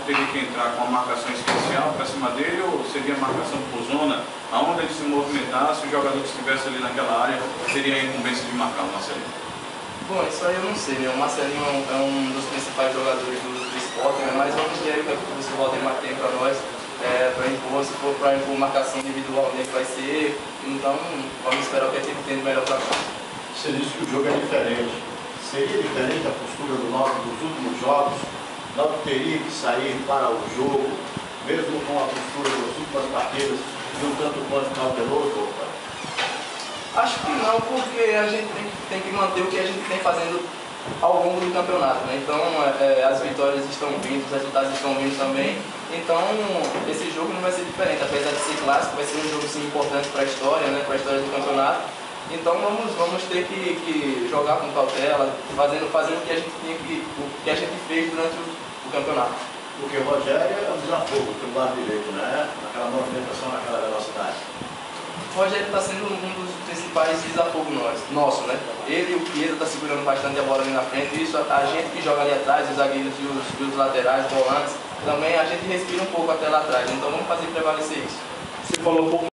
teria que entrar com uma marcação especial para cima dele ou seria marcação por zona, aonde ele se movimentasse, o jogador que estivesse ali naquela área teria a incumbência de marcar o Marcelinho? Bom, isso aí eu não sei, né? O Marcelinho é um dos principais jogadores do esporte, né? Mas vamos ver aí o que o professor Valdemar tem para nós, para impor, se for para impor marcação individual dele vai ser, então vamos esperar o que a gente tem de melhor para nós. Você disse que o jogo é diferente. Seria diferente a postura do Náutico dos últimos jogos? O Náutico teria que sair para o jogo, mesmo com a postura das últimas partidas, de um tanto quanto cauteloso? Acho que não, porque a gente tem que manter o que a gente tem fazendo ao longo do campeonato, né? Então as vitórias estão vindo, os resultados estão vindo também. Então esse jogo não vai ser diferente, apesar de ser clássico, vai ser um jogo sim importante para a história, né? Para a história do campeonato. Então vamos ter que jogar com cautela, fazendo o que a gente fez durante o campeonato. Porque o Rogério é um desafogo pelo lado direito, né? Naquela movimentação, naquela velocidade. O Rogério está sendo um dos principais desafogos nosso, né? Ele e o Pietro estão segurando bastante a bola ali na frente, isso a gente que joga ali atrás, os zagueiros e os laterais, volantes, também a gente respira um pouco até lá atrás, então vamos fazer prevalecer isso. Você falou um pouco